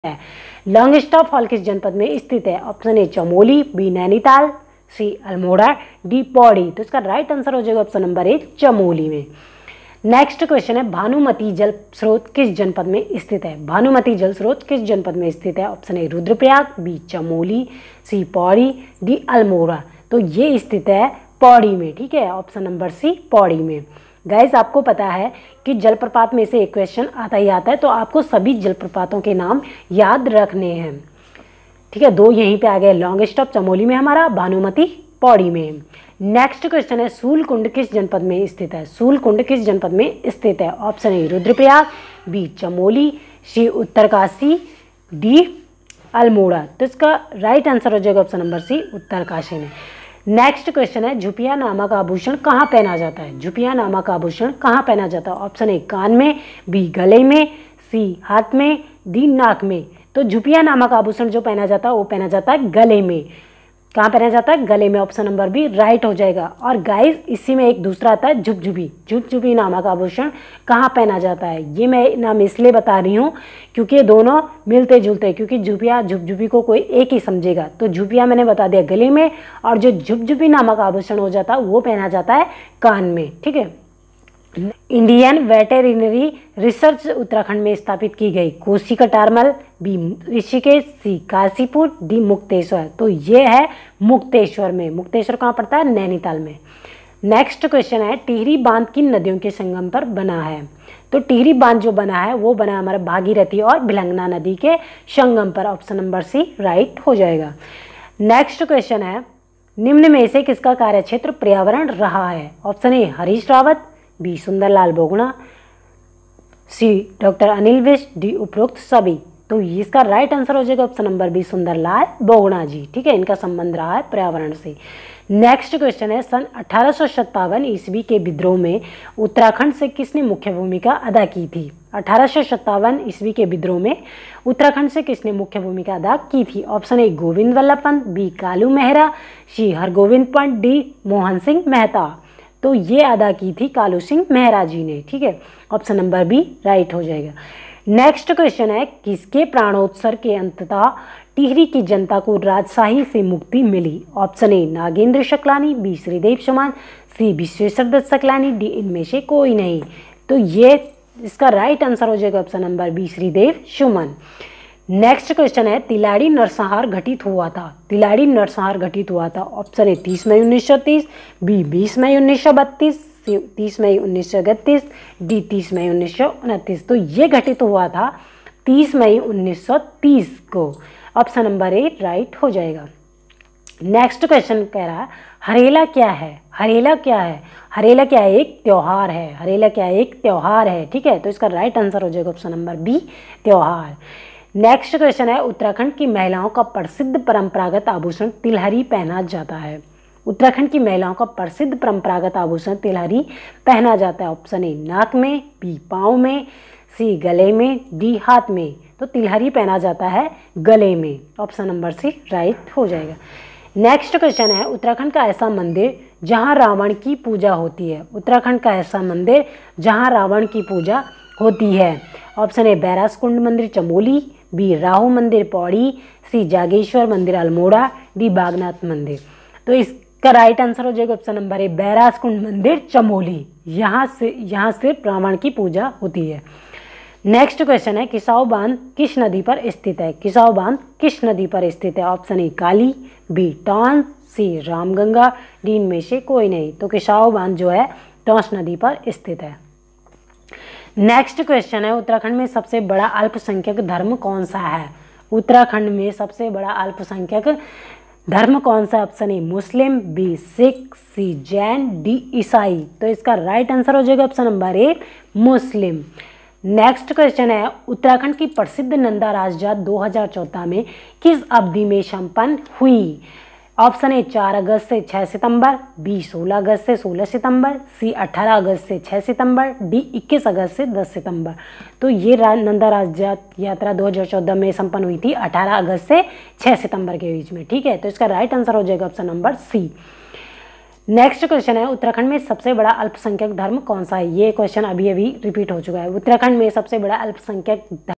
है। लॉन्गस्टॉप फॉल किस जनपद में स्थित है? Option A Chamoli, B Nainital, C Almora, D Pauri. तो इसका राइट आंसर हो जाएगा ऑप्शन नंबर ए चमोली में। नेक्स्ट क्वेश्चन है, भानुमति जल स्रोत किस जनपद में स्थित है? भानुमति जल स्रोत किस जनपद में स्थित है? Option A Rudraprayag, B Chamoli, C Pauri, D Almora. तो ये स्थित है पौड़ी में, ठीक है, ऑप्शन नंबर सी पौड़ी में। गाइस आपको पता है कि जलप्रपात में से एक क्वेश्चन आता ही आता है, तो आपको सभी जलप्रपातों के नाम याद रखने हैं, ठीक है। दो यहीं पे आ गए, लॉन्गस्टॉप चमोली में हमारा, भानुमति पौड़ी में। नेक्स्ट क्वेश्चन है, सूलकुंड किस जनपद में स्थित है? सूलकुंड किस जनपद में स्थित है? Option A Rudraprayag, B Chamoli, C Uttarkashi, D Almora. तो इसका राइट आंसर हो जाएगा ऑप्शन नंबर सी उत्तरकाशी में। नेक्स्ट क्वेश्चन है, झुपिया नामक आभूषण कहाँ पहना जाता है? झुपिया नामक आभूषण कहाँ पहना जाता है? ऑप्शन ए कान में, बी गले में, सी हाथ में, डी नाक में। तो झुपिया नामक आभूषण जो पहना जाता है वो पहना जाता है गले में। कहाँ पहना जाता है? गले में। ऑप्शन नंबर बी राइट हो जाएगा। और गाइस इसी में एक दूसरा आता है झुपझुपी। झुपझुपी नामक आभूषण कहाँ पहना जाता है? ये मैं नाम इसलिए बता रही हूँ क्योंकि ये दोनों मिलते जुलते हैं, क्योंकि झुपिया झुपझुपी को कोई एक ही समझेगा। तो झुपिया मैंने बता दिया गले में, और जो झुपझुपी नामक आभूषण हो जाता है वो पहना जाता है कान में, ठीक है। इंडियन वेटेरिनरी रिसर्च उत्तराखंड में स्थापित की गई। Kosi Katarmal, B Rishikesh, C Kashipur, D Mukteshwar. तो ये है मुक्तेश्वर में। मुक्तेश्वर कहाँ पड़ता है? नैनीताल में। नेक्स्ट क्वेश्चन है, टिहरी बांध किन नदियों के संगम पर बना है? तो टिहरी बांध जो बना है वो बना है हमारा भागीरथी और भिलंगना नदी के संगम पर। ऑप्शन नंबर सी राइट हो जाएगा। नेक्स्ट क्वेश्चन है, निम्न में से किसका कार्यक्षेत्र पर्यावरण रहा है? Option A Harish Rawat, B Sunderlal Bahuguna, C doctor Anil Vij, D उपरोक्त सभी। तो इसका राइट आंसर हो जाएगा option number B Sunderlal Bahuguna ji, ठीक है। इनका संबंध रहा है पर्यावरण से। नेक्स्ट क्वेश्चन है, सन 1857 ईस्वी के विद्रोह में उत्तराखंड से किसने मुख्य भूमिका अदा की थी? 1857 ईस्वी के विद्रोह में उत्तराखंड से किसने मुख्य भूमिका अदा की थी? Option A Govind Vallabh Pant, B Kalu Mehra, C Hargovind Pant, D Mohan Singh Mehta. तो ये अदा की थी कालू सिंह मेहरा जी ने, ठीक है। ऑप्शन नंबर बी राइट हो जाएगा। नेक्स्ट क्वेश्चन है, किसके प्राणोत्सर्ग के अंततः टिहरी की जनता को राजशाही से मुक्ति मिली? Option A Nagendra Saklani, B Sridev Suman, C Vishweshwar Dutt Saklani, D इनमें से कोई नहीं। तो ये इसका राइट आंसर हो जाएगा option number B Sridev Suman. Next question है, तिलाड़ी नरसंहार घटित हुआ था। तिलाड़ी नरसंहार घटित हुआ था। ऑप्शन ए 30 मई 1930, बी 20 मई 1932, सी 30 मई 1931, डी 30 मई 1929। तो ये घटित हुआ था 30 मई 1930 को। ऑप्शन नंबर ए राइट हो जाएगा। नेक्स्ट क्वेश्चन कह रहा है, हरेला क्या है? हरेला क्या है? हरेला क्या है? एक त्योहार है। हरेला क्या है? एक त्योहार है, ठीक है। तो इसका राइट आंसर हो जाएगा ऑप्शन नंबर बी त्योहार। नेक्स्ट क्वेश्चन है, उत्तराखंड की महिलाओं का प्रसिद्ध परंपरागत आभूषण तिलहरी पहना जाता है। उत्तराखंड की महिलाओं का प्रसिद्ध परंपरागत आभूषण तिलहरी पहना जाता है। ऑप्शन ए नाक में, बी पाँव में, सी गले में, डी हाथ में। तो तिलहरी पहना जाता है गले में। ऑप्शन नंबर सी राइट हो जाएगा। नेक्स्ट क्वेश्चन है, उत्तराखंड का ऐसा मंदिर जहां रावण की पूजा होती है। उत्तराखंड का ऐसा मंदिर जहां रावण की पूजा होती है। ऑप्शन ए बैरासकुंड मंदिर चमोली, बी राहु मंदिर पौड़ी, सी जागेश्वर मंदिर अल्मोड़ा, डी बागनाथ मंदिर। तो इसका राइट आंसर हो जाएगा ऑप्शन नंबर ए बैरासकुंड मंदिर चमोली। यहाँ सिर्फ रावण की पूजा होती है। नेक्स्ट क्वेश्चन है, किसाऊ बांध किस नदी पर स्थित है? किसाऊ बांध किस नदी पर स्थित है? Option A Kali, B Tons, C Ramganga, D इनमें से कोई नहीं। तो किसाऊ बांध जो है टॉन्स नदी पर स्थित है। नेक्स्ट क्वेश्चन है, उत्तराखंड में सबसे बड़ा अल्पसंख्यक धर्म कौन सा है? उत्तराखंड में सबसे बड़ा अल्पसंख्यक धर्म कौन सा? Option A Muslim, B Sikh, C Jain, D ईसाई। तो इसका राइट आंसर हो जाएगा option number A Muslim. Next question है, उत्तराखंड की प्रसिद्ध नंदा राजजात 2014 में किस अवधि में संपन्न हुई? ऑप्शन ए 4 अगस्त से 6 सितंबर, बी 16 अगस्त से 16 सितंबर, सी 18 अगस्त से 6 सितंबर, डी 21 अगस्त से 10 सितंबर। तो ये नंदा राजजात यात्रा 2014 में संपन्न हुई थी 18 अगस्त से 6 सितंबर के बीच में, ठीक है। तो इसका राइट आंसर हो जाएगा option number C. Next question है, उत्तराखंड में सबसे बड़ा अल्पसंख्यक धर्म कौन सा है? ये क्वेश्चन अभी रिपीट हो चुका है। उत्तराखंड में सबसे बड़ा अल्पसंख्यक